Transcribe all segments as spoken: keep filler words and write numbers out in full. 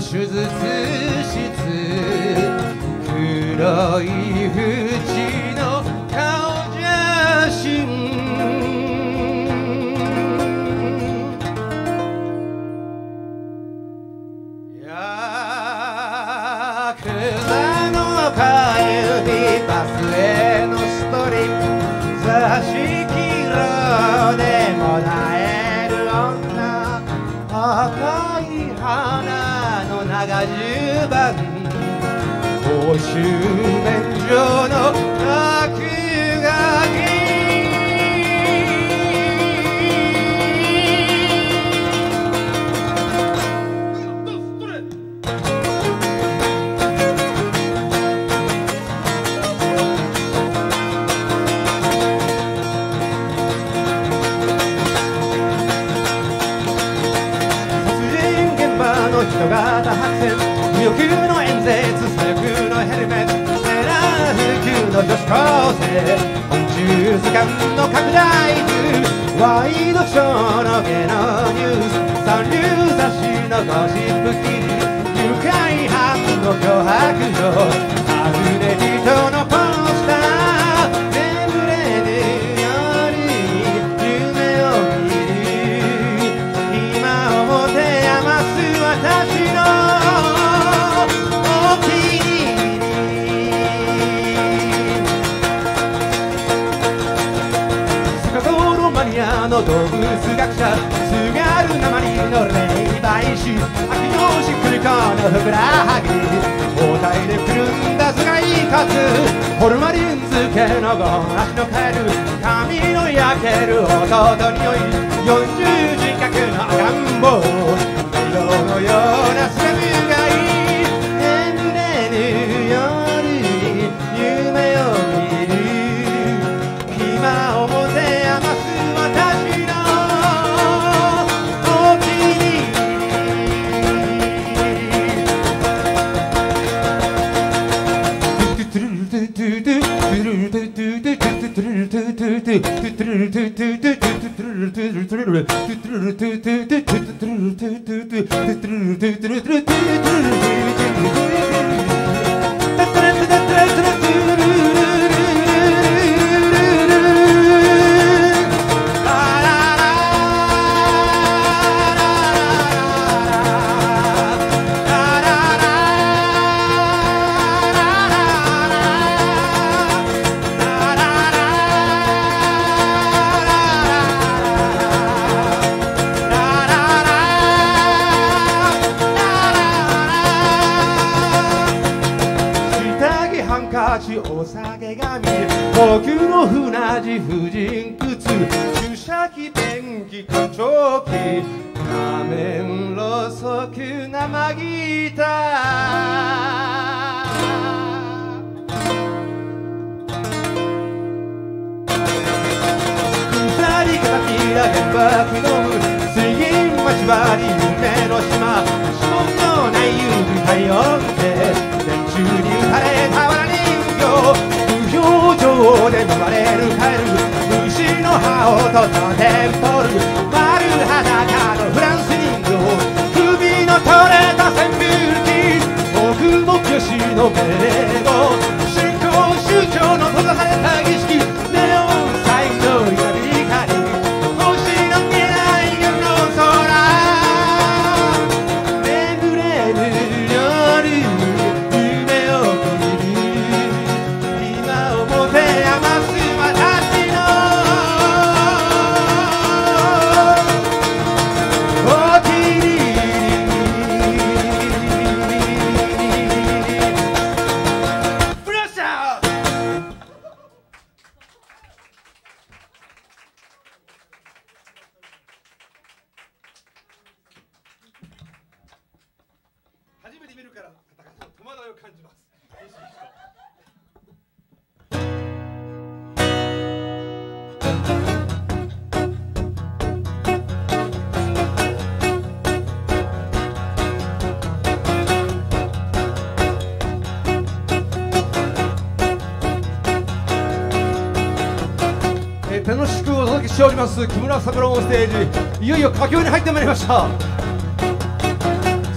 手術室黒い縁の顔写真ヤクザの帰りバスへのストリップ座敷色でもらえる女赤い花の長襦袢公衆便所の落書き人が多発見右翼の演説左翼のヘルメットセーラー服の女子高生昆虫図鑑の拡大図ワイドショーの芸能ニュース三流雑誌のゴシップ記事誘拐犯の脅迫状溢れ人のポスター眠れぬ夜に夢を見る今を持て余す私のお気に入りスカトロマニアの動物学者津軽なまりの霊媒師秋吉久美子のふくらはぎ包帯でくるんだ頭蓋骨ホルマリン漬けのゴン足のカエル髪の焼ける弟においよんじゅう字角の赤ん坊色のようなスラム街眠れぬ夜に夢を見る暇を持て余す私のお気にお下げ髪高級の船地婦人靴注射器便器干潮機仮面ろうそく生ギター鎖片ピラ原爆ドーム水銀待ち割り夢の島指紋のない指体温で電柱に打たれたわらに無表情で生まれるカエル虫の歯をとったテンポル丸裸のフランス人形首の取れた扇風機僕も女子の命令語新興宗教の閉ざされた儀式ネオンサインの稲光星の見えない夜の空眠れる夜夢を見る初めて見るから戸惑いを感じます。楽しくお届けしております木村三郎ステージ、いよいよ佳境に入ってまいりました。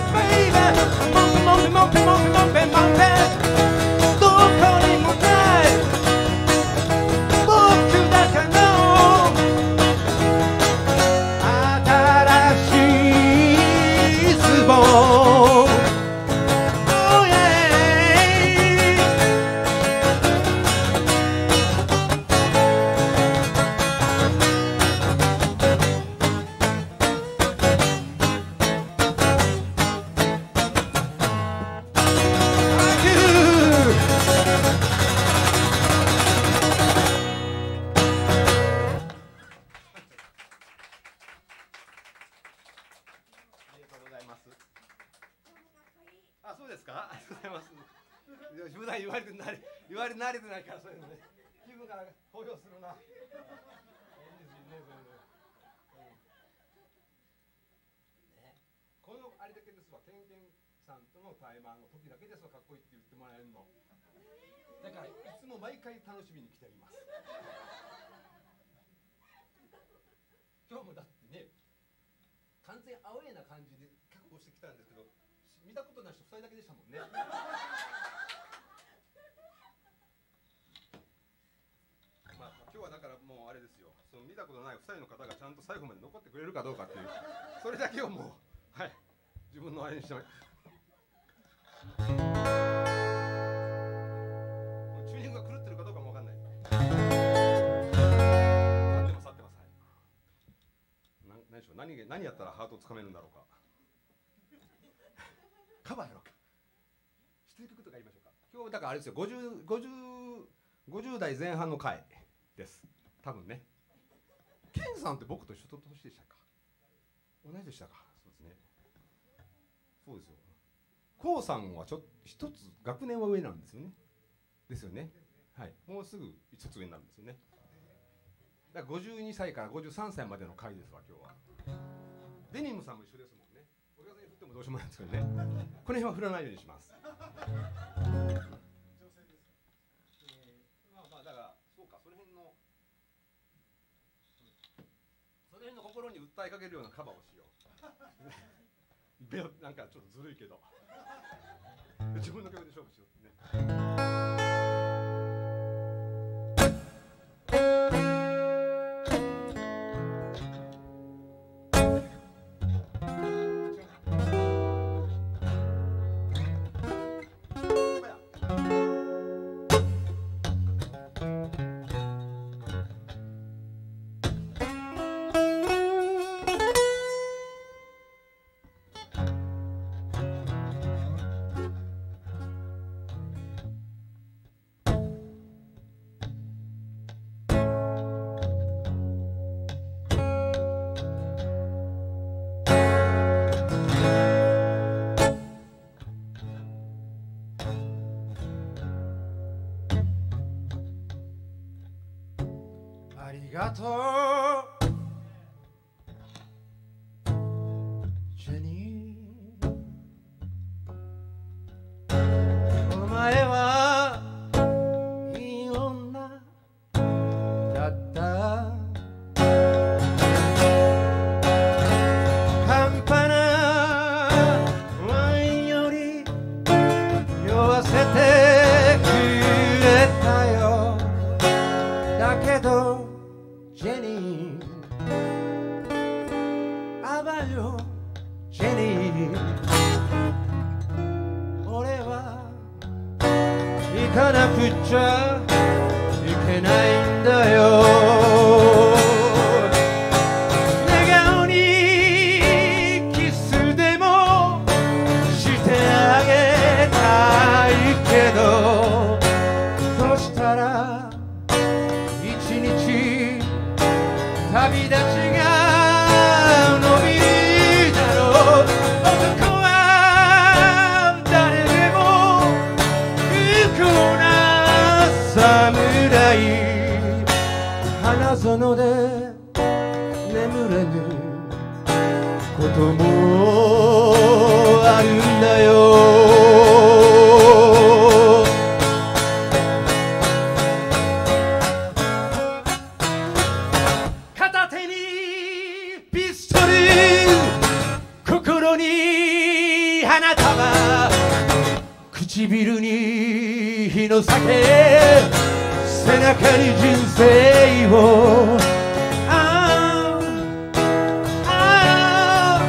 僕だけのですか？ありがとうございます。普段言われて慣れ言われ慣れてないからそういうのね。気分が高揚するな。いいですよねそれで。ね、このあれだけですわ。ケンケンさんとの対マンの時だけですわ、かっこいいって言ってもらえるの。だからいつも毎回楽しみに来ています。今日もだってね、完全アウェーな感じで覚悟してきたんですけど、見たことない人ふたりだけでしたもんね。まあ今日はだからもうあれですよ、その見たことないふたりの方がちゃんと最後まで残ってくれるかどうかっていう、それだけをもうはい自分のあれにしてます。チューニングが狂ってるかどうかもわかんない。合ってます合ってます。はい。な何でしょう、何が何やったらハートをつかめるんだろうか。カバーやろうか。一曲とか言いましょうか。今日だからあれですよ、50、50、50代前半の回です。多分ね。ケンさんって僕と一緒と年でしたか。同じでしたか。そうですね。そうですよ。コウさんはちょっと一つ学年は上なんですよね。ですよね。はい。もうすぐ一つ上になるんですよね。だからごじゅうにさいからごじゅうさんさいまでの回ですわ今日は。デニムさんも一緒ですもんね。お客さんに振ってもどうしようもないんですけどね。この辺は振らないようにします。女性ですか。まあまあだからそうか、その辺のその辺の心に訴えかけるようなカバーをしよう。なんかちょっとずるいけど。自分の曲で勝負しようってね。ありがとうジェニー、お前はいい女だった。半端なワインより酔わせてくれたよ。だけどジェニー、あばよジェニー、俺は行かなくちゃいけないんだよ。笑顔にキスでもしてあげたいけど、そしたら一日旅立ちが伸びるだろう。男は誰でも不幸な侍、花園で眠れぬこともあるんだよ。花束、唇に日の酒、背中に人生を。あああ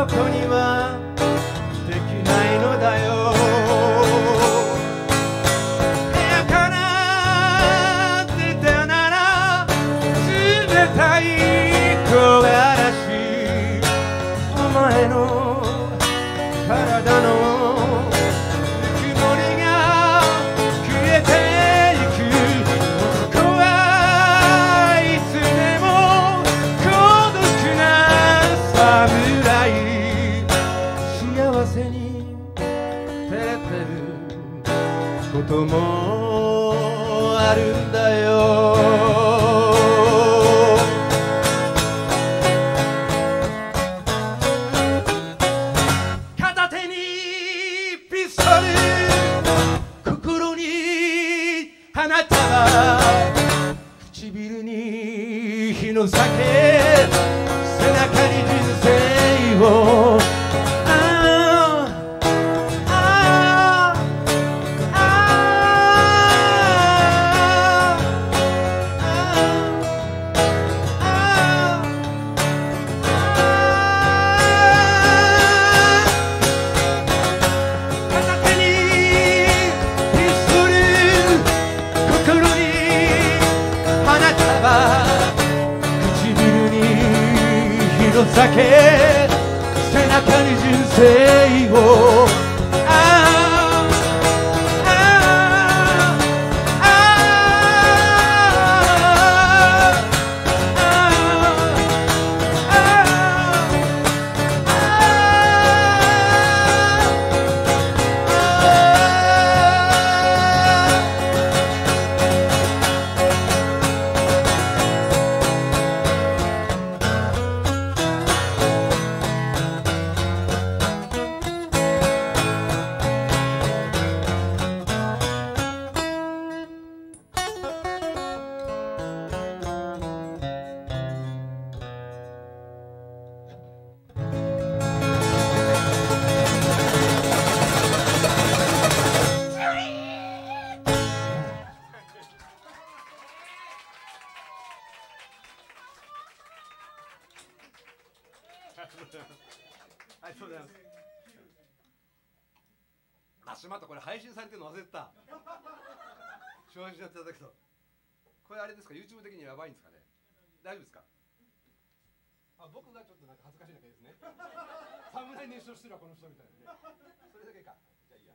こにはできないのだよ。部屋から出たなら冷たい木枯らし、お前の体のぬくもりが消えてゆく。男はいつでも孤独な侍、幸せに照れてることもあるんだよ。片手にピストル、心に花束、唇に日の酒、背中に人生を。酒、背中に人生を。ああありがとうございます。あ、しまった、これ配信されてるの忘れてた。正直やっていただくと。これあれですか、YouTube 的にやばいんですかね。大丈夫ですか。あ、僕がちょっとなんか恥ずかしいだけですね。侍熱唱してるわこの人みたいなね。それだけか。じゃあいいや。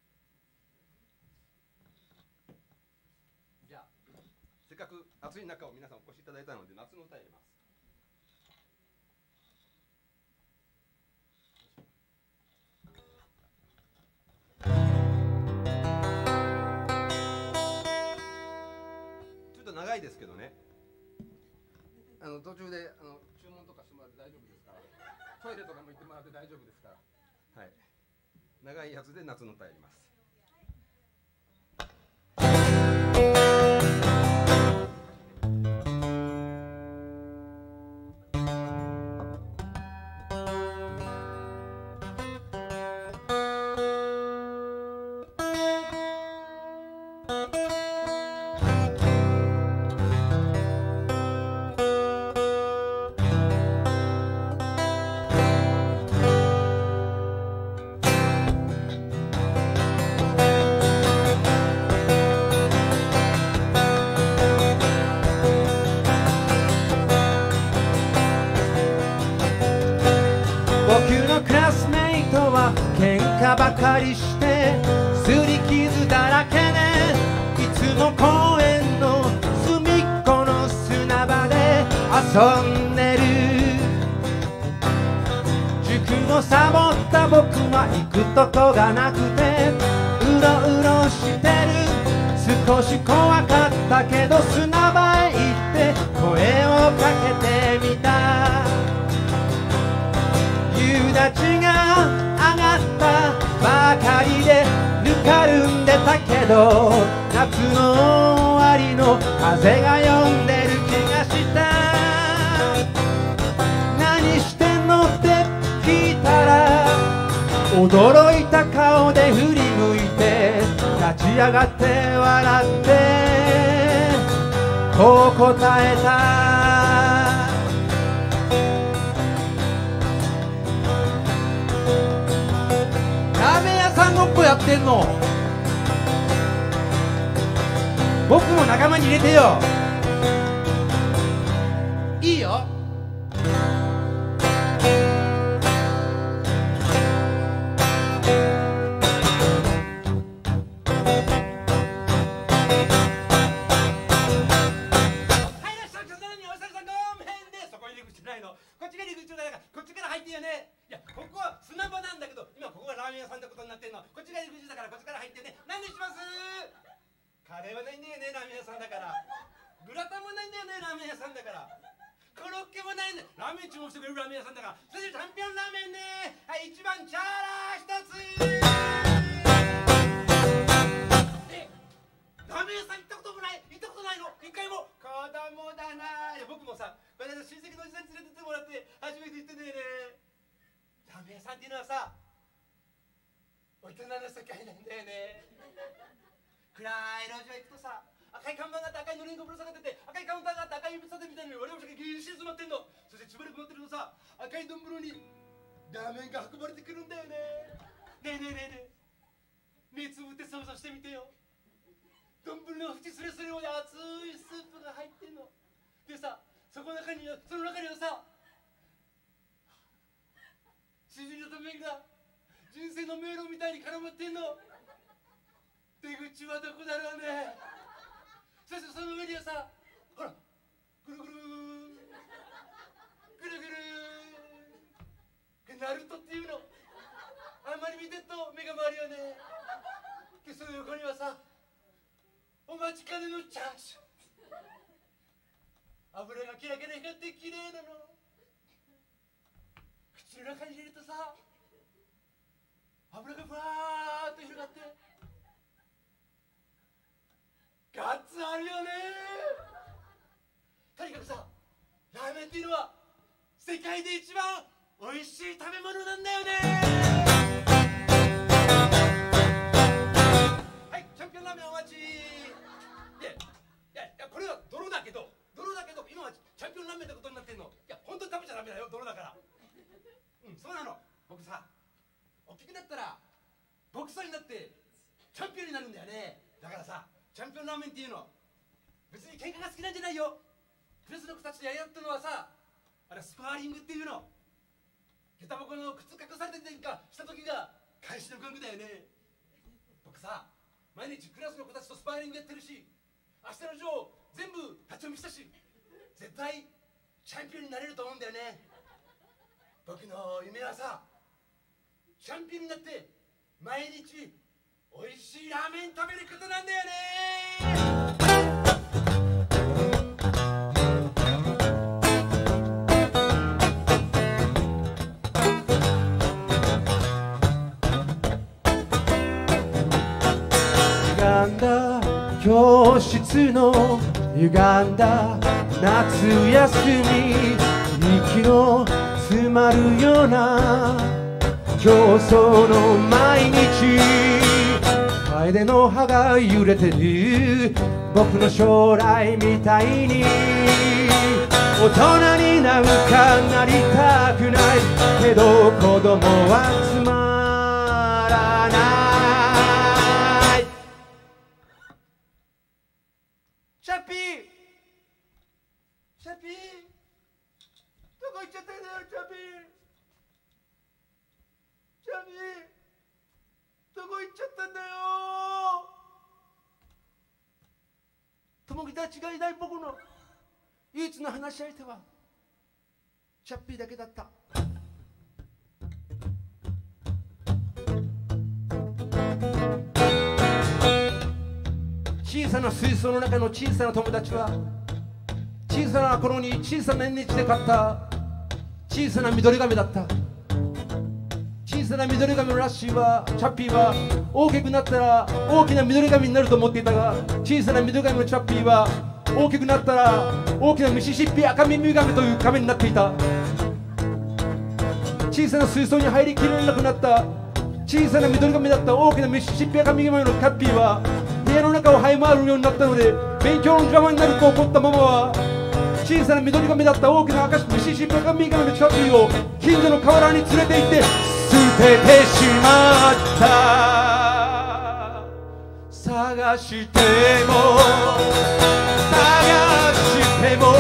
じゃあせっかく暑い中を皆さんお越しいただいたので夏の歌入れます。長いですけどね、あの途中であの注文とかしてもらって大丈夫ですから、トイレとかも行ってもらって大丈夫ですから、はい、長いやつで夏の歌やります。喧嘩ばかりしてすり傷だらけで、いつも公園の隅っこの砂場で遊んでる。塾のサボった僕は行くとこがなくてうろうろしてる。少し怖かったけど砂場へ行って声をかけてみた。夕立が上がったばかりでぬかるんでたけど、夏の終わりの風が呼んでる気がした。何してんのって聞いたら驚いた顔で振り向いて立ち上がって笑ってこう答えた。 っこやってんの？僕も仲間に入れてよ。いいよ。こっちが入り口だから、こっちから入ってよね。いや、ここは砂場なんだけど、今ここがラーメン屋さんってことになってんの。こっちが入り口だから、こっちから入ってね。何にします？カレーはないんだよね、ラーメン屋さんだから。グラタンもないんだよね、ラーメン屋さんだから。コロッケもないんだよ。ラーメン注文してくれるラーメン屋さんだから。それでチャンピオンラーメンね。はい、一番チャーラー一つ。え、ラーメン屋さん行ったこともない？行ったことないの？一回も。子供だな。いや、僕もさ、この間親戚のおじさんに連れてってもらって初めて行ってんだよね。ラーメン屋さんっていうのはさ、大人の世界なんだよね。暗い路地を行くとさ、赤い看板があって赤いのれんがぶら下がってて、赤いカウンターがあって赤い指立てみたいなのに我々がぎっしり詰まってんの。そしてしばらく待ってるとさ、赤い丼にラーメンが運ばれてくるんだよね。ねえねえねえねえ、目つぶって想像してみてよ。丼の縁すれすれまで熱いスープが入ってんのでさ、そこの中にはその中にはさ、しじみと麺が人生の迷路みたいに絡まってんの。出口はどこだろうね。そしてその上にはさ、ほら、ぐるぐるぐるぐる、ナルトっていうの。あんまり見てると目が回るよね。でその横にはさ、お待ちかねのチャーシュー。油がキラキラ光って綺麗なの。口の中に入れるとさ、油がふわーっと広がってガッツあるよね。とにかくさ、ラーメンっていうのは世界で一番おいしい食べ物なんだよね。はい、チャンピオンラーメンお待ち。いやいや、これは泥だけど泥だけど今はチャンピオンラーメンってことになってんの。いや、本当に食べちゃダメだよ、泥だから。うん、そうなの。僕さ、大きくなったらボクサーになってチャンピオンになるんだよね。だからさ、チャンピオンラーメンっていうの別に喧嘩が好きなんじゃないよ。プレスの子たちでやり合ったのはさ、あれスパーリングっていうの。下駄箱の靴隠されててんかした時が開始のゴングだよね。僕さ、毎日クラスの子たちとスパーリングやってるし、明日のジョー全部立ち読みしたし、絶対チャンピオンになれると思うんだよね。僕の夢はさ、チャンピオンになって毎日おいしいラーメン食べることなんだよね。 歪んだ教室の歪んだ夏休み、息の詰まるような競争の毎日、楓の葉が揺れてる僕の将来みたいに大人になんかなりたくないけど子供はつまらない。 チャッピーチャッピー、どこ行っちゃったんだよチャッピー。チャッピー、どこ行っちゃったんだよ。友達たちがいない僕の唯一の話し相手はチャッピーだけだった。小さな水槽の中の小さな友達は、小さな頃に小さな縁日で買った小さな緑亀だった。小さな緑亀のラッシーは、チャッピーは大きくなったら大きな緑亀になると思っていたが、小さな緑亀のチャッピーは大きくなったら大きなミシシッピアカミミガメという亀になっていた。小さな水槽に入りきれなくなった小さな緑亀だった大きなミシシッピアカミガメのキャッピーは部屋の中を這い回るようになったので、勉強の邪魔になると怒ったママは小さな緑亀だった大きな赤ミシシッピアカミガメのキャッピーを近所の河原に連れて行って捨ててしまった。 探しても探しても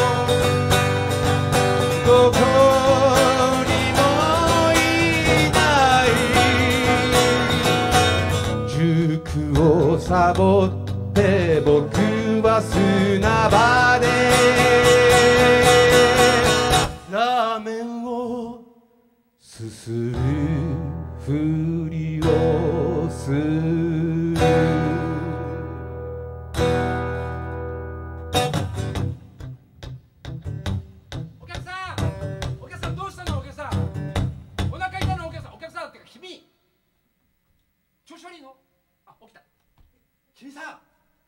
どこにもいない塾をサボって僕は砂場でラーメンをすするふりをするお客さんお客さんどうしたのお客さんお腹痛いのお客さんお客さんってか君調子悪いのあ起きた君さ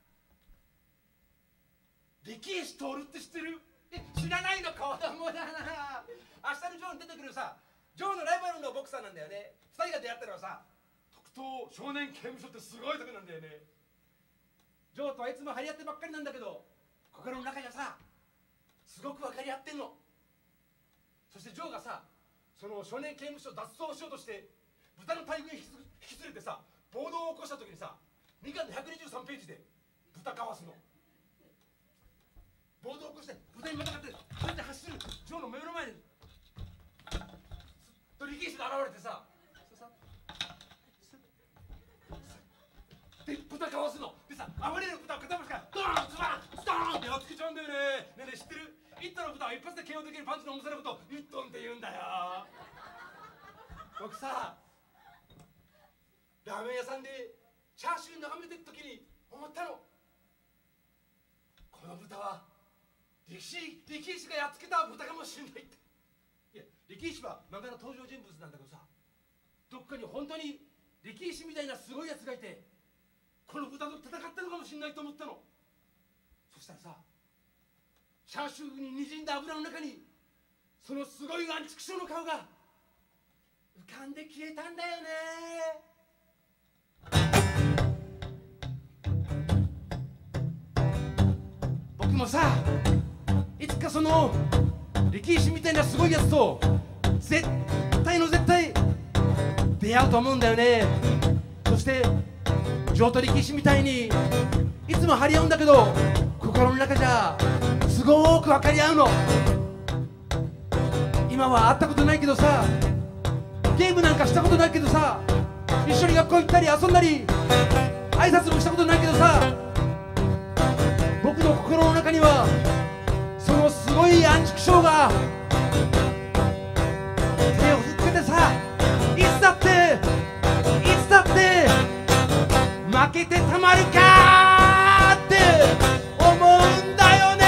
力士徹って知ってるえ知らないの子供だな明日のジョーに出てくるさジョーのライバルのボクサーなんだよねふたりが出会ったのはさ特等少年刑務所ってすごいとこなんだよねジョーとはいつも張り合ってばっかりなんだけど心の中じゃさすごく分かり合ってんのそしてジョーがさその少年刑務所脱走しようとして豚の大群引き連れてさ暴動を起こした時にさにかんのひゃくにじゅうさんページで豚かわすの暴動を起こして豚にまたがってそうやって走るジョーの目の前に力士が現れてさで豚かわすのでさ暴れる豚を片っ端からドーンズバンストーンってやっつけちゃうんだよねねえねえ知ってる一頭の豚は一発で ケーオー できるパンチの重さのことを一トンって言うんだよ僕さラーメン屋さんでチャーシュー眺めてる時に思ったのこの豚は力士力士がやっつけた豚かもしれないっていや力士は漫画の登場人物なんだけどさどっかに本当に力士みたいなすごいやつがいてこの豚と戦ったのかもしれないと思ったのそしたらさチャーシューににじんだ油の中にそのすごいアンチクショーの顔が浮かんで消えたんだよね僕もさいつかその力士みたいなすごいやつと絶対の絶対出会うと思うんだよねそして上と力士みたいにいつも張り合うんだけど心の中じゃすごく分かり合うの今は会ったことないけどさゲームなんかしたことないけどさ一緒に学校行ったり遊んだり挨拶もしたことないけどさ僕の心の中にはそのすごいアンチクショーが手を振っててさいつだっていつだって負けてたまるかって思うんだよね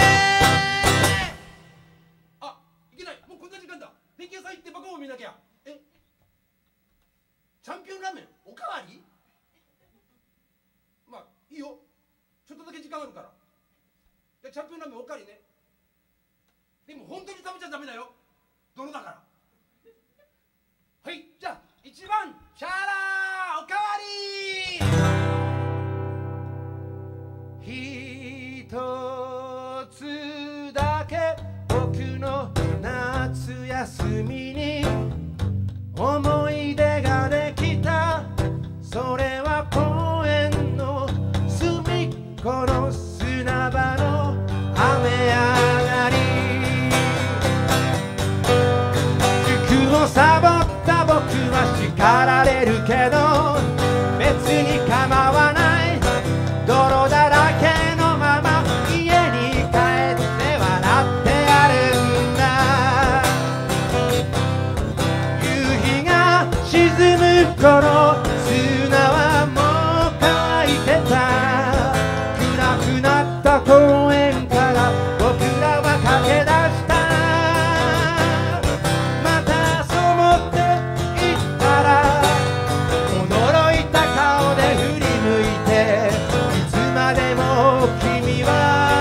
あ、いけないもうこんな時間だ電気屋さん行ってバカを見なきゃえチャンピオンラーメンおかわりまあいいよちょっとだけ時間あるからじゃチャンピオンラーメンおかわりねでも本当に食べちゃダメだよ泥だからはいじゃあいちばんシャーラーおかわりひとつだけ僕の夏休みに思い出ができたそれは公園の隅っこの砂場の雨上がり塾をサボった僕は叱られるけど別に構わない泥だらけのまま家に帰って笑ってやるんだ夕日が沈む頃砂はもう乾いてた暗くなった公園から僕らは駆け出したまたそう思って行ったら驚いた顔で振り向いていつまでも君は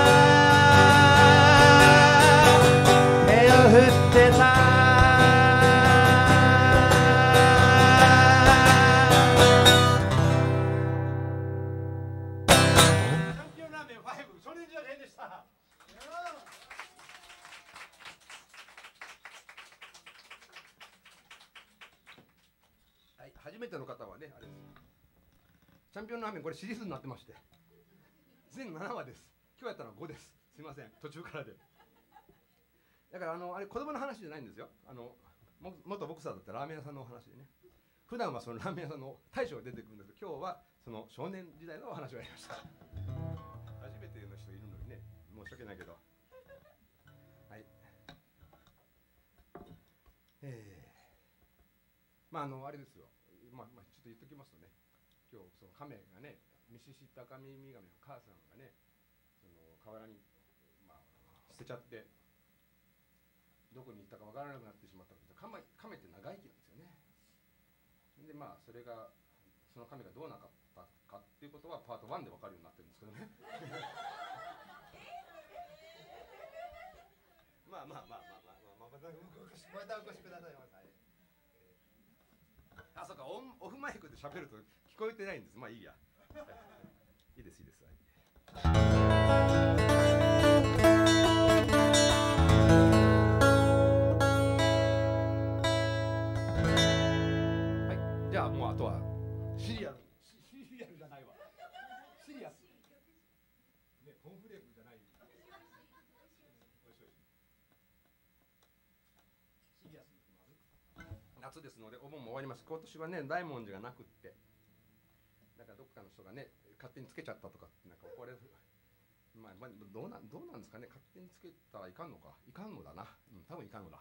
手を振ってたチャンピオンラーメンファイブ少年時代編でしたはい、初めての方はね、あれです。 チャンピオンラーメンこれシリーズになってまして全ななわです。今日やったのはごです。すいません途中からで。だからあのあれ子供の話じゃないんですよ。あのも元ボクサーだったラーメン屋さんのお話でね、普段はそのラーメン屋さんの大将が出てくるんですけど、今日はその少年時代のお話をやりました。初めての人いるのにね、申し訳ないけど。はい。えー、まああのあれですよ。まあまあちょっと言っときますとね、今日その亀がね、ミシシッピアカミミガメの母さんがね、その河原に、まあ、捨てちゃってどこに行ったかわからなくなってしまったんですけど、亀亀って長生きなんですよね。でまあそれがその亀がどうなかったかっていうことはパートワンでわかるようになってるんですけどね。まあまあまあまあまあまあまたお越しまたお越しくださいませ。あ、そうか、オンオフマイクで喋ると聞こえてないんです。まあいいや。いいですいいです。はい。じゃあもうあとはシリアル、シリアルじゃないわ。シリアス。ね、コーンフレークじゃない。シリアスに決まる。夏ですのでお盆も終わります。今年はね大文字がなくって。だからどっかの人がね勝手につけちゃったとかなんかこれまあ、まあ、どうなんどうなんですかね、勝手につけたらいかんのか、いかんのだな、うん、多分いかんのだ、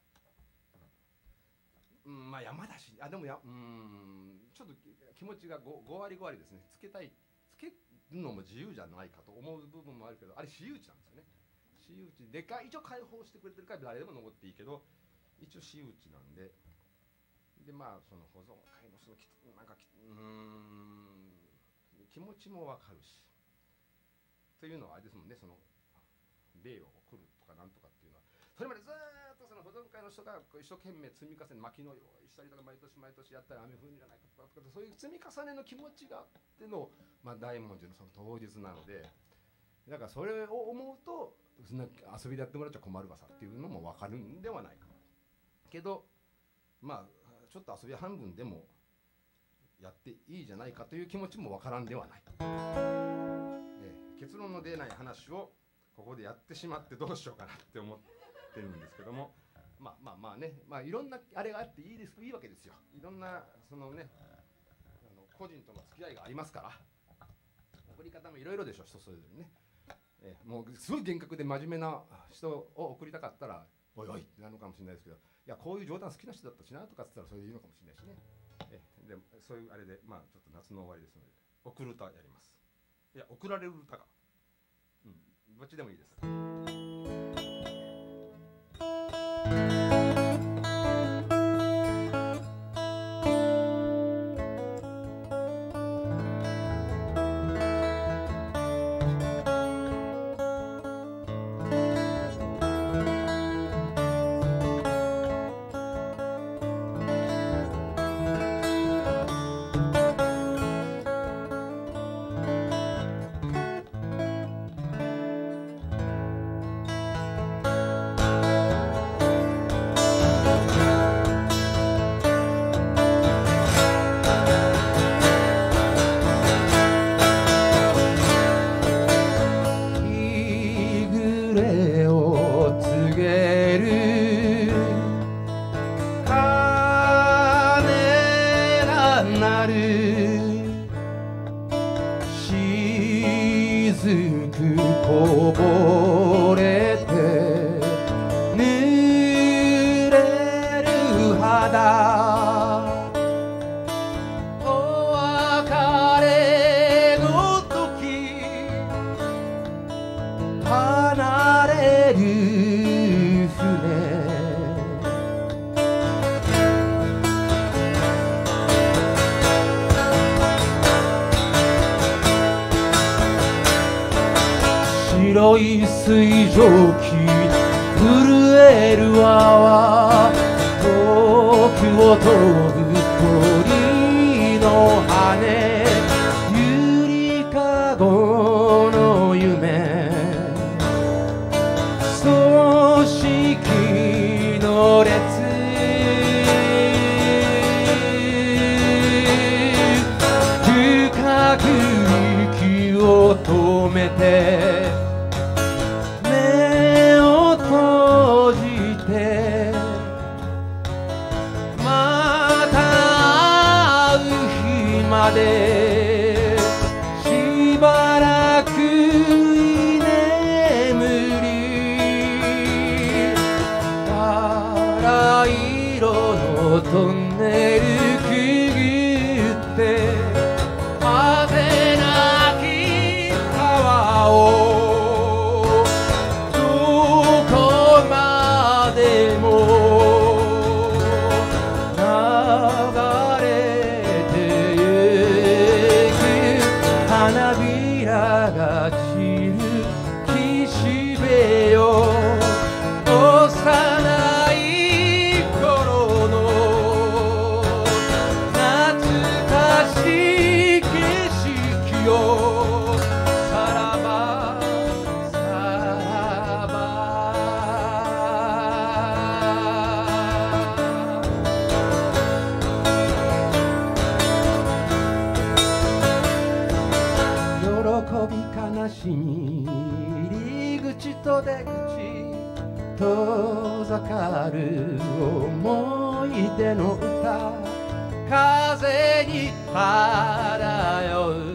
うん、まあ山だし、あでもやうんちょっと気持ちが 5, ご割ご割ですね。つけたいつけるのも自由じゃないかと思う部分もあるけど、あれ私有地なんですよね。私有地でかい、一応開放してくれてるから誰でも登っていいけど一応私有地なんで、でまあその保存会の人のきなんかきうん気持ちもわかるしというのはあれですもんね、その霊を送るとかなんとかっていうのはそれまでずーっとその保存会の人が一生懸命積み重ね、薪の用意したりとか毎年毎年やったら雨降るんじゃないかとかそういう積み重ねの気持ちがあっての、まあ、大文字のその当日なので、だからそれを思うとそんな遊びでやってもらっちゃ困るわさっていうのも分かるんではないかけど、まあちょっと遊び半分でもやっていいじゃないかという気持ちも分からんではない。結論の出ない話をここでやってしまってどうしようかなって思ってるんですけども、まあまあまあね、まあいろんなあれがあっていいですいいわけですよ。いろんなそのねあの個人との付き合いがありますから、送り方もいろいろでしょ、人それぞれね。えもうすごい厳格で真面目な人を送りたかったらおいおいってなるのかもしれないですけど、いやこういう冗談好きな人だったしなとかっつったらそれでいいのかもしれないしね。えでそういうあれでまあちょっと夏の終わりですので送る歌やります。いや送られる歌か、うん、どっちでもいいです。 こぼれて濡れる肌、お別れの時離れる船、白い水蒸気震える泡、遠くを飛ぶ鳥の羽、ゆりかごの夢、葬式の列、深を止めて目を閉じてまた会う日までしばらく居眠りバラ色のトンネルくぐって風なき川をどこまでも流れてゆく花びらが散る岸辺よ幼い頃の懐かしい景色よさらばさらば喜び悲しみ入り口と出口遠ざかる思い出の歌風に漂う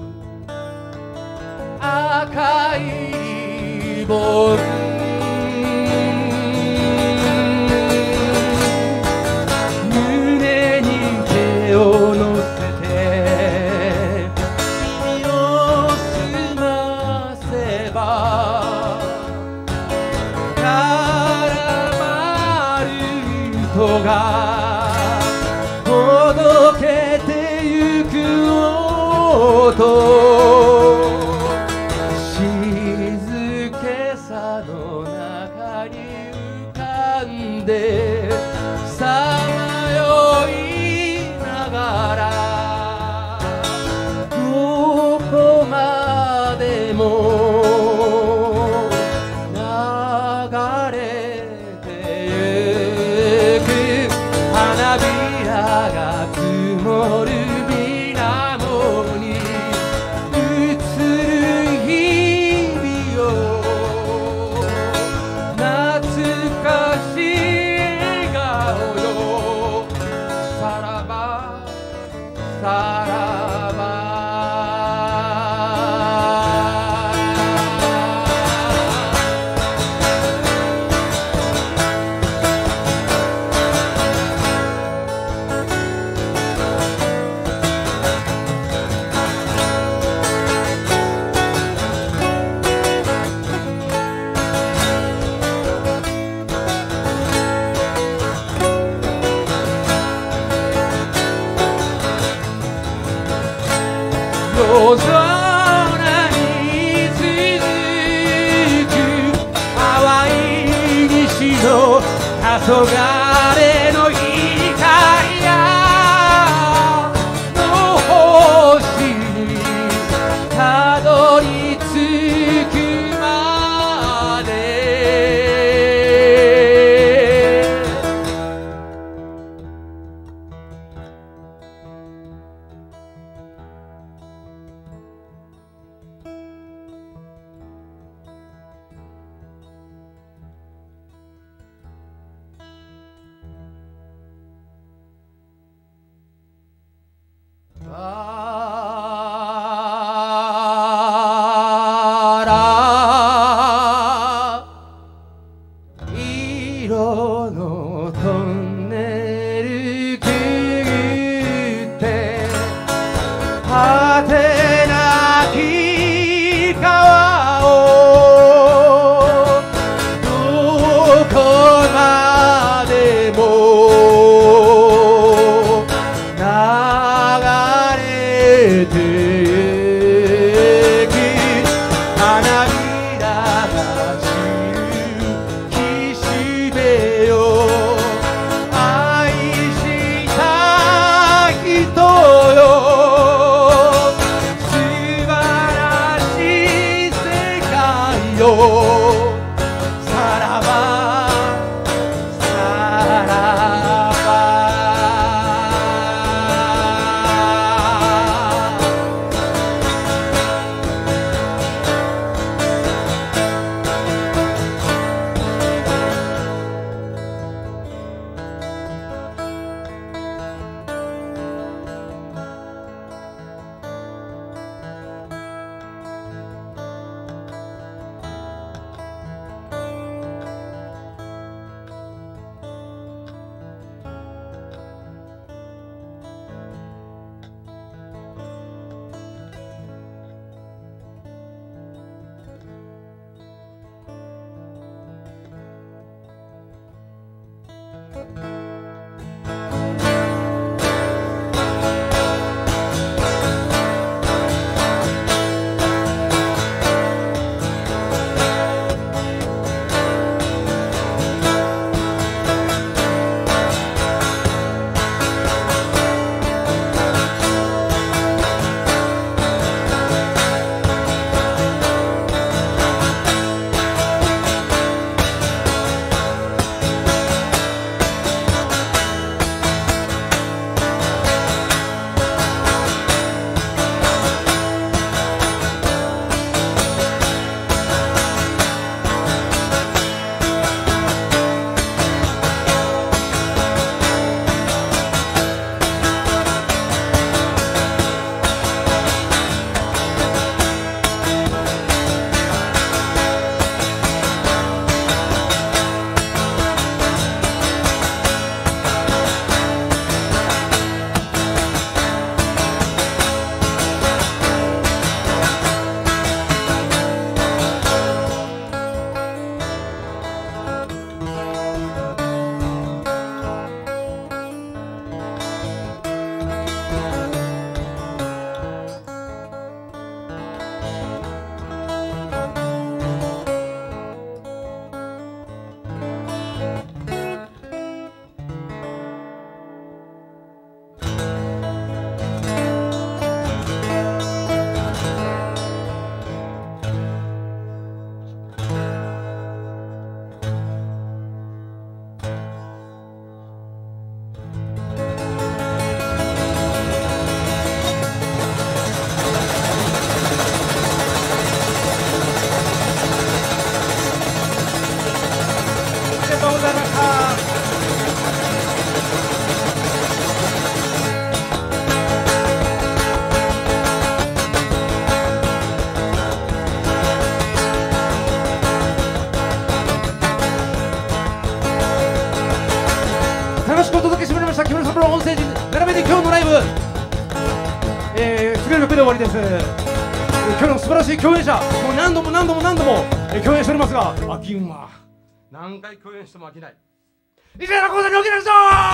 赤いリボン胸に手を乗せて耳を澄ませば絡まる糸が届けてゆく音静けさの中に浮かんでさまよいながらどこまでも流れてゆく花びらが曇る水面に映る日々よ懐かしい笑顔よさらばさらば夜空に続く淡い西の黄昏の光やの星にたどり着くまで色のトンネルくぐって果てなき川をどこまでも流れてゆく花びらが散る岸辺よ愛した人よ素晴らしい世界よさらばさらば終わりです。今日の素晴らしい共演者、もう何度も何度も何度も共演しておりますが、飽きんわ。何回共演しても飽きない。石原浩二に起きる人。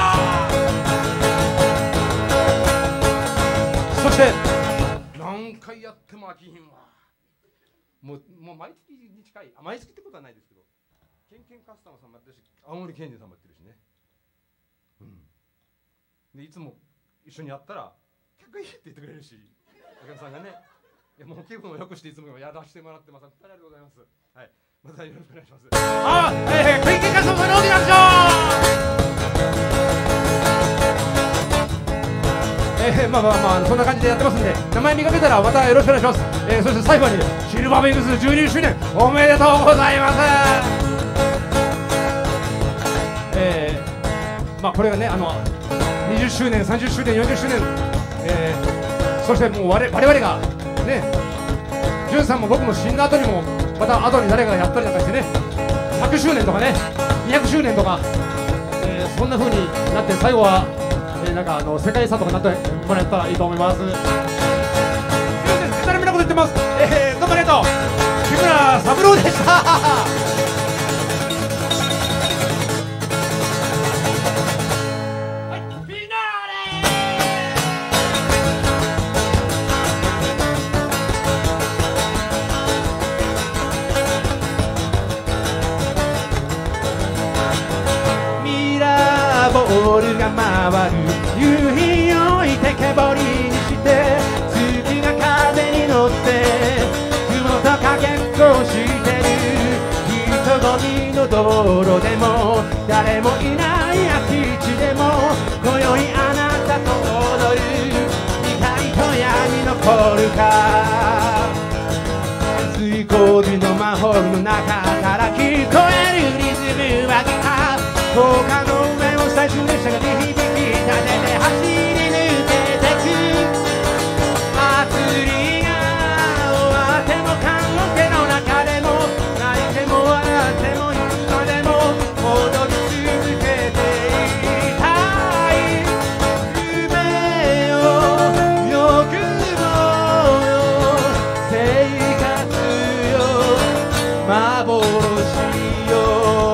そして何回やっても飽きひんわ。もうもう毎月に近い、あ、毎月ってことはないですけど、ケンケンカスタマーさんもやってるし、青森県人さんもやってるしね。うん。でいつも一緒にやったらかっこいいって言ってくれるし、お客さんがね。いやもう気分を良くしていつもやらせてもらってます。ありがとうございます。はい、またよろしくお願いします。あ、えー、ケンケンカスタマーの大きな拍手。えー、まあまあまあそんな感じでやってますんで、名前見かけたらまたよろしくお願いします。えー、そして最後にシルバーウィングスじゅうにしゅうねんおめでとうございます。えー、まあこれがね、あのにじゅっしゅうねん、さんじゅっしゅうねん、よんじゅっしゅうねん、えー、そしてもう我々がね、じゅんさんも僕も死んだ後にもまた後に誰かがやったりなんかしてね、ひゃくしゅうねんとかね、にひゃくしゅうねんとか、えー、そんな風になって最後は、えー、なんかあの世界遺産とかになってもらえたらいいと思います。すいません、デタラメなこと言ってます。えー、どうもありがとう。木村三郎でした。ボールが回る夕日を置いてけぼりにして月が風に乗って雲とかけっこしてる人混みの道路でも誰もいない空き地でも今宵あなたと踊る光と闇残るか水工事のマンホールの中から聞こえるリズムはギター高架の上を最終列車がにひびき立てて走り抜けてく祭りが終わっても棺桶の中でも泣いても笑ってもいつまでも踊り続けていたい夢を欲望よ生活よ幻よ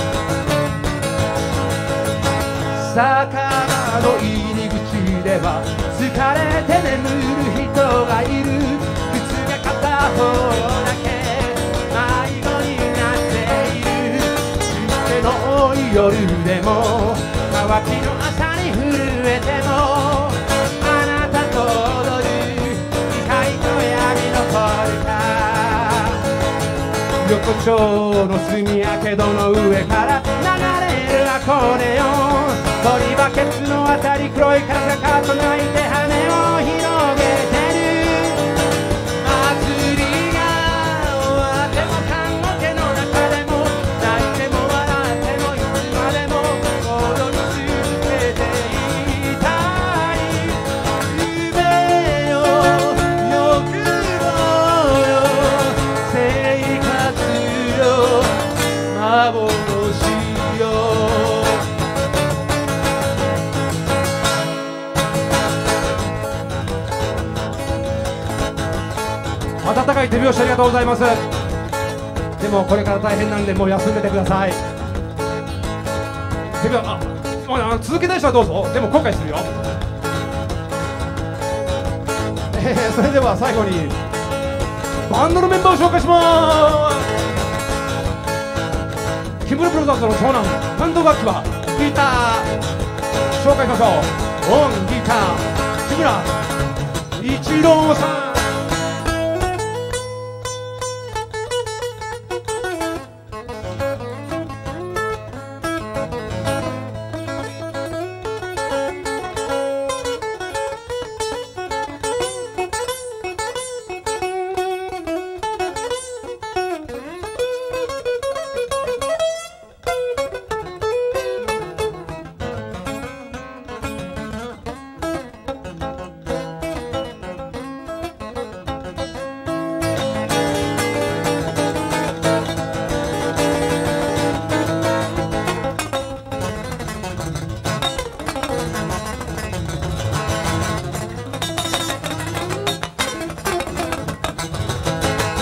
酒場の入り口では疲れて眠る人がいる靴が片方だけ迷子になっている湿気の多い夜でも乾きの朝に震えてもあなたと踊る光と闇残るか横丁の炭やけどの上から流れるアコーデオンポリバケツのあたり黒いカラスがカッと鳴いて羽を広げてる祭りが終わっても棺桶の中でも泣いても笑ってもいつまでも踊り続けていたい夢よ欲望よ生活よ幻よ温かい手拍子ありがとうございます。でもこれから大変なんでもう休んでてください。手拍子、あ、もうあの続けたい人はどうぞ。でも後悔するよ。えー、それでは最後にバンドのメンバーを紹介します。キムルブロザーズの長男、担当楽器はギター紹介しましょう。オンギター木村一郎さん。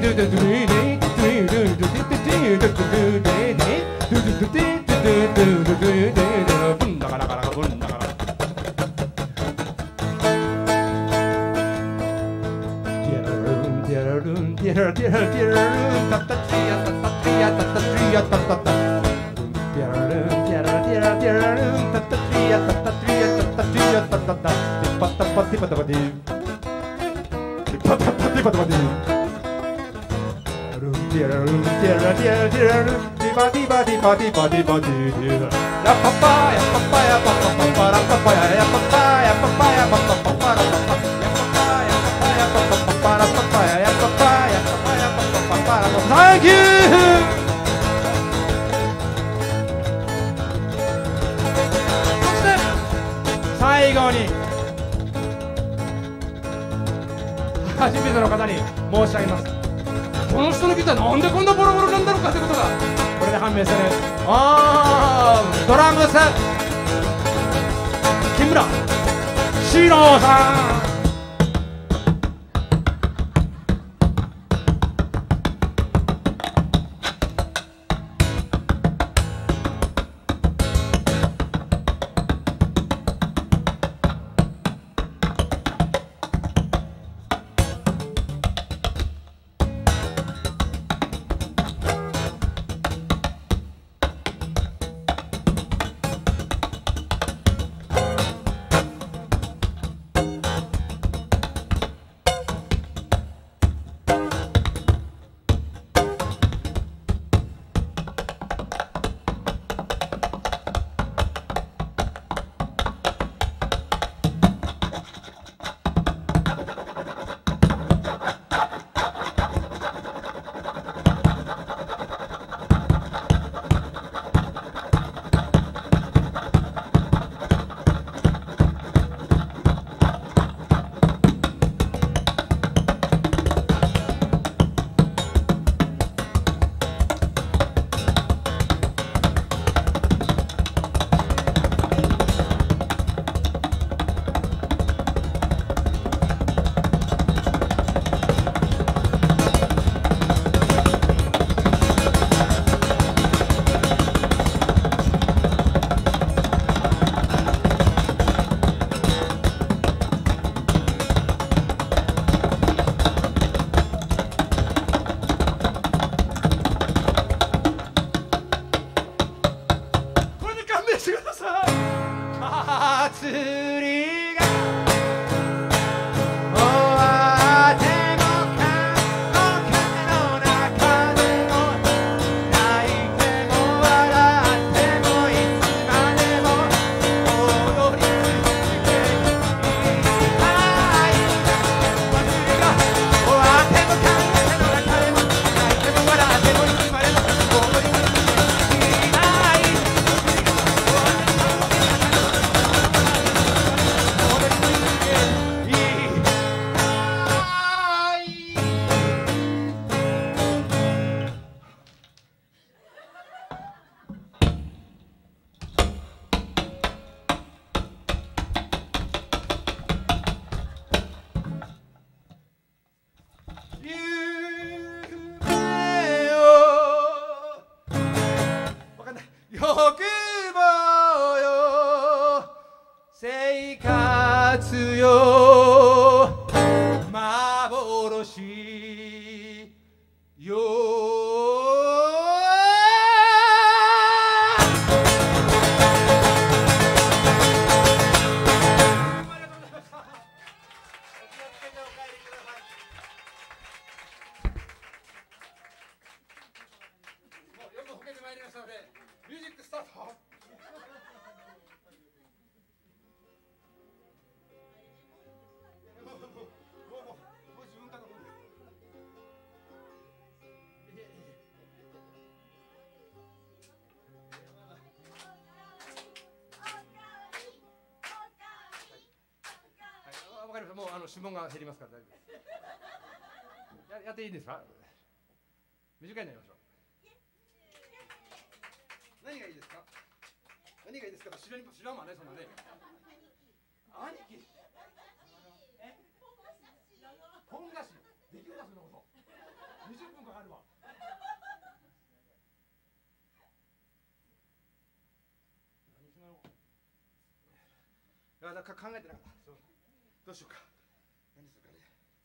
Thank you! そして最後に初めての方に申し上げます。この人のギターなんでこんなボロボロなんだろうかってことがこれで判明する。あードラムス木村四郎さん。 お帰りください。もうよくほけてまいりましたので、ミュージックスタート。わかりました。もうあの指紋が減りますから大丈夫です。や, やっていいですか？短いになりましょう。何がいいですか？何がいいですか？知らん知らんわね、そんなね。兄貴。え？本菓子。できるかそんなこと。二十分かかるわ。何しましょう。いやだから考えてなかった。そうどうしようか。何するかね。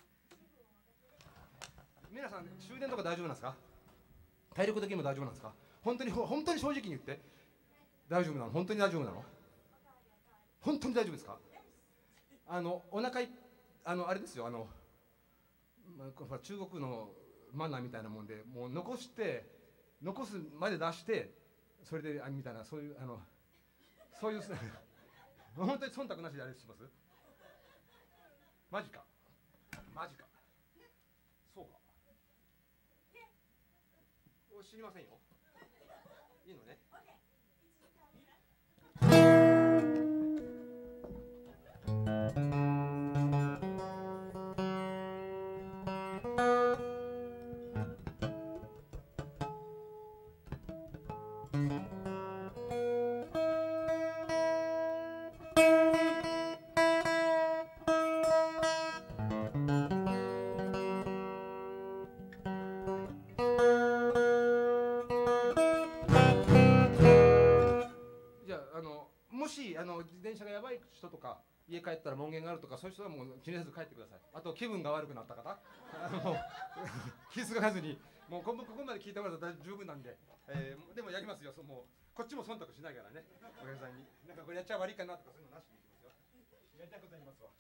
皆さん終電とか大丈夫なんですか？体力的にも大丈夫なんですか？本当に本当に正直に言って大丈夫なの？本当に大丈夫なの？本当に大丈夫ですか？あのお腹いあのあれですよ、あの、まあ、中国のマナーみたいなもんでもう残して残すまで出してそれであみたいなそういうあのそういう本当に忖度なしであれします？マジかマジかそうかお知りませんよ。いいのね。もしあの自転車がやばい人とか家帰ったら門限があるとかそういう人はもう気にせず帰ってください。あと気分が悪くなった方あの気づかずにもうここまで聞いてもらったら十分なんで、えー、でもやりますよ。そもうこっちも忖度しないからね。お客さんになんかこれやっちゃ悪いかなとかそういうのなしにいきますよ。やりたいことやりますわ。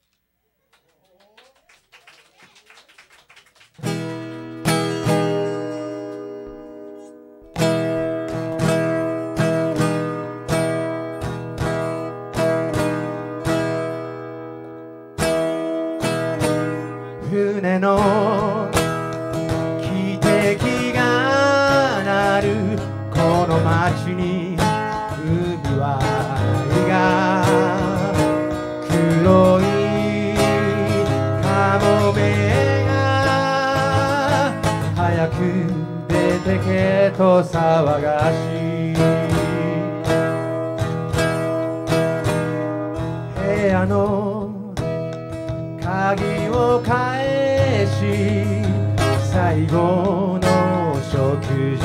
船の汽笛が鳴るこの街に海はないが黒いカモメが早く出てけと騒がし部屋の鍵を返し最後の食事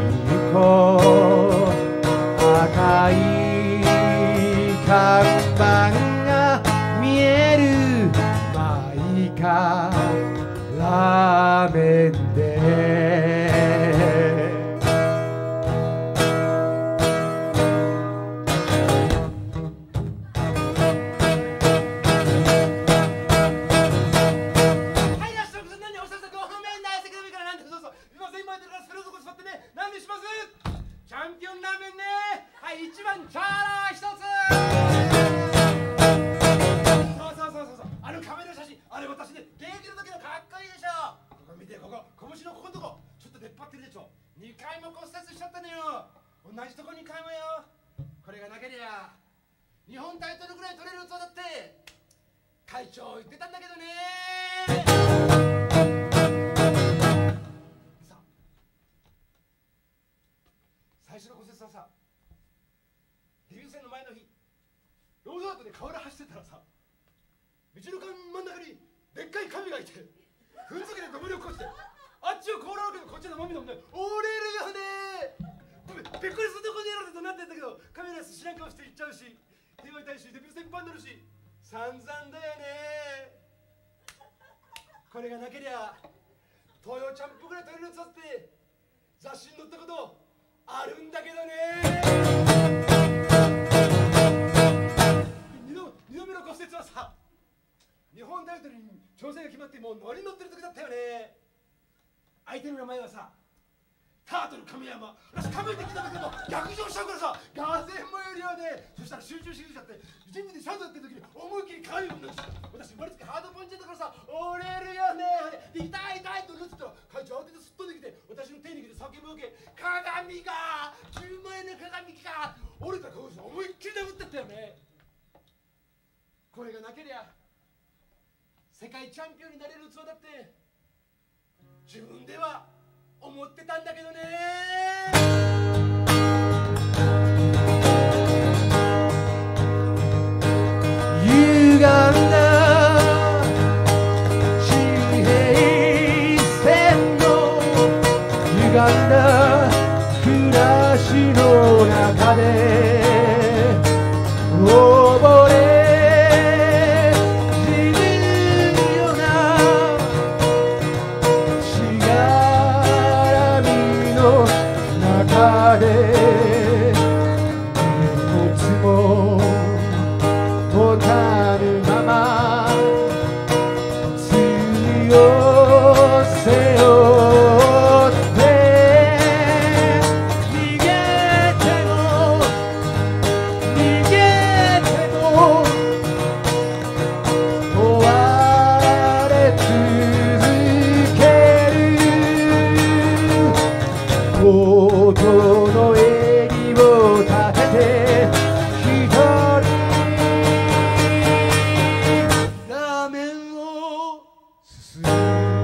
後赤い看板が見えるマイカラーメンでチャンピオンラーメンね。はい、一番チャーラー一つ。そうそうそうそうそう。あのカメラ写真、あれ私ね、現役の時のかっこいいでしょ。ここ見て、ここ、拳のここのとこ、ちょっと出っ張ってるでしょ。二回も骨折しちゃったのよ。同じとこに回もよ。これがなけりゃ日本タイトルぐらい取れる器だって会長言ってたんだけどね。最初の骨折はさ、デビュー戦の前の日、ロードアウトで河原走ってたらさ、道の真ん中にでっかい神がいて、踏んづけてどぶり起こして、あっちをこうらうけどこっちのもみのもね、折れるよね。ごめん、びっくりするとこにやろうとなってんだけど、カメラ知らん顔して行っちゃうし、手は痛いし、デビュー戦パンになるし、散々だよね。これがなけりゃ、東洋チャンプぐらい取れるやつだって雑誌に載ったことあるんだけどね。二度、二度目の骨折はさ、 日本タイトルに挑戦が決まってもうノリに乗ってる時だったよね。相手の名前はさタートル亀山。私亀って聞いた時も逆上しちゃうからさ、ガセンもよりはね、そしたら集中しすぎちゃって全部でシャドウやってる時に思いっきり神を乗せた。私生まれつきハードポンチだからさ折れるよね。痛い痛いと乗ってたら会長慌ててすっ飛んできて私の手に握って叫ぶわけ。鏡がじゅうまん円の鏡が折れた顔して思いっきり殴ってったよね。これがなけりゃ世界チャンピオンになれる器だって自分では思ってたんだけどね。 歪んだ地平線の歪んだ暮らしの中で溺れ死ぬようなしがらみの中でいつも持たぬまま罪を背負って逃げても逃げても追われ続けることの襟を立てて一人ラーメンをすする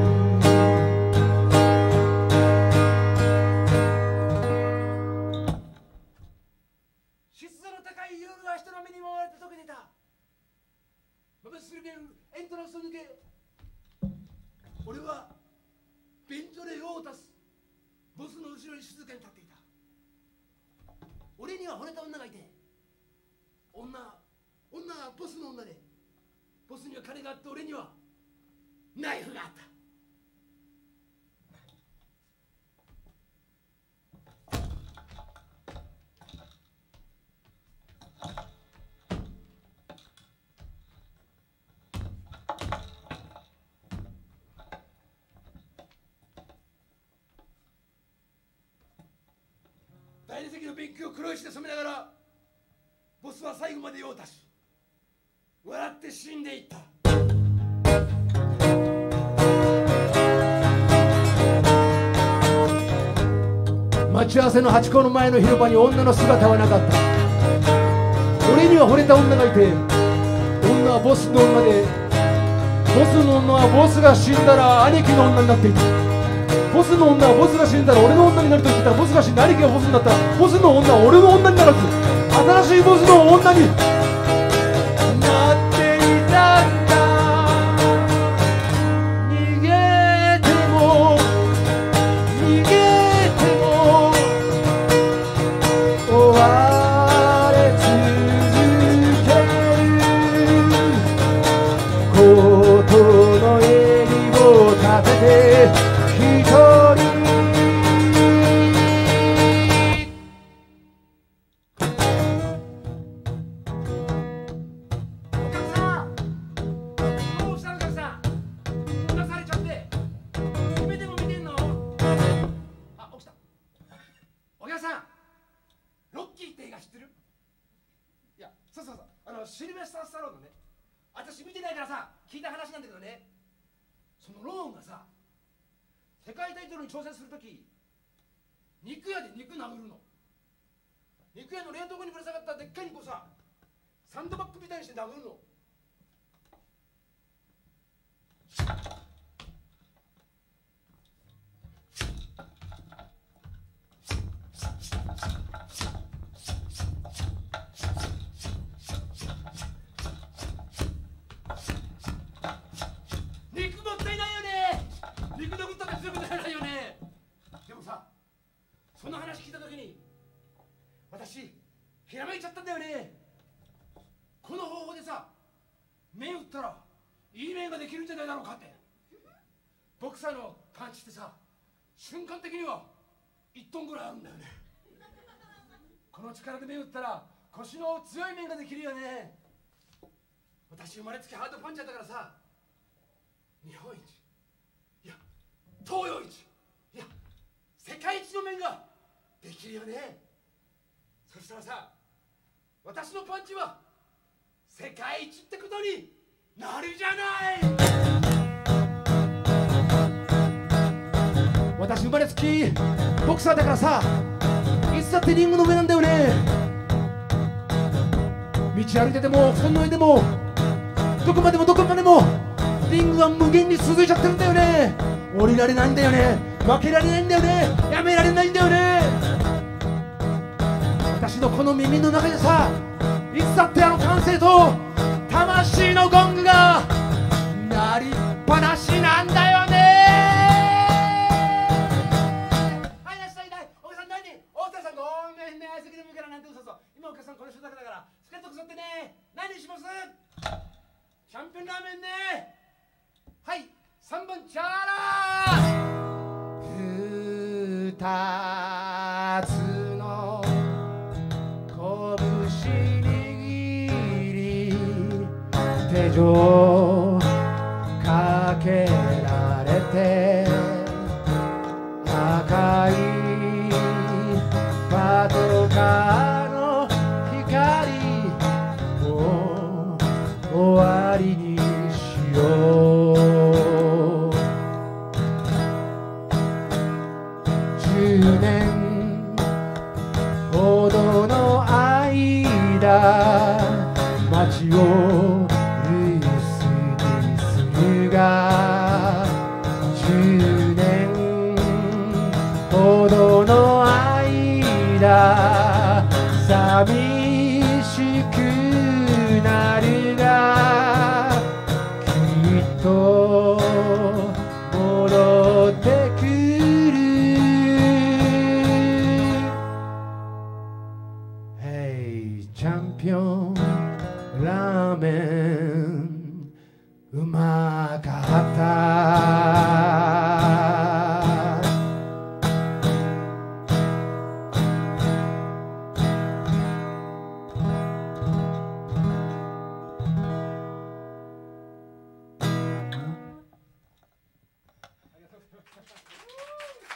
質の高い夜が人の目にもわれて溶けてた。マブスルゲルエントランスを抜け俺は便所で用を足すボスの後ろに静かに立っていた。俺には惚れた女がいて女女はボスの女でボスには金があって俺にはナイフがあった。大理石の便器を黒石で染めながらボスは最後まで用を足し笑って死んでいった。 待ち合わせのハチ公の前の広場に女の姿はなかった。俺には惚れた女がいて女はボスの女でボスの女はボスが死んだら兄貴の女になっていた。ボスの女はボスが死んだら俺の女になると言ってたらボスが死んで兄貴がボスになったらボスの女は俺の女にならず新しいボスの女になっていたんだ。逃げても逃げても追われ続けることの襟を立てて一人お客さんどうしたお客さんうなされちゃって夢でも見てんの。あ、起きた。お客さんロッキーって映画知ってる？いや、そうそうそう、あのシルベスター・スタローンのね、私見てないからさ聞いた話なんだけどね、そのローンがさ世界タイトルに挑戦するとき肉屋で肉殴るの。肉屋の冷凍庫にぶら下がったでっかい肉をさサンドバッグみたいにして殴るの。肉もったいないよね。肉殴ったって強くならないよね。でもさその話聞いたときに私ひらめいちゃったんだよね。この方法でさ面打ったらいい面ができるんじゃないだろうかって。ボクサーのパンチってさ瞬間的にはいちトンぐらいあるんだよね。この力で面打ったら腰の強い面ができるよね。私生まれつきハードパンチャーだからさ日本一、いや東洋一、いや世界一の麺ができるよね。そしたらさ、私のパンチは世界一ってことになるじゃない。 私生まれつきボクサーだからさ、いつだってリングの上なんだよね。道歩いてても布団の上でもどこまでもどこまでもリングは無限に続いちゃってるんだよね。降りられないんだよね。負けられないんだよね。やめられないんだよね。私のこの耳の中でさ、いつだってあの歓声と魂のゴングが鳴りっぱなしなんだよね。 はい、いらっしゃい。お客さん何？大田さんごめんね。相席でもいいからなんて嘘そう。今お客さんこの人だけだからスケットくさってね。何にします？チャンピオンラーメンね。はい、さんばんチャーラー。 二つの拳握り手錠かけられて、赤いパトカーの光を終わりにしよう。じゅうねんほどの間街を留守にするが、じゅうねんほどの間寂しくなるが、きっと戻ってくる。 Hey チャンピオンラーメンうまかった。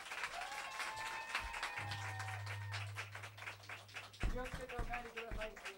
気をつけてお帰りください。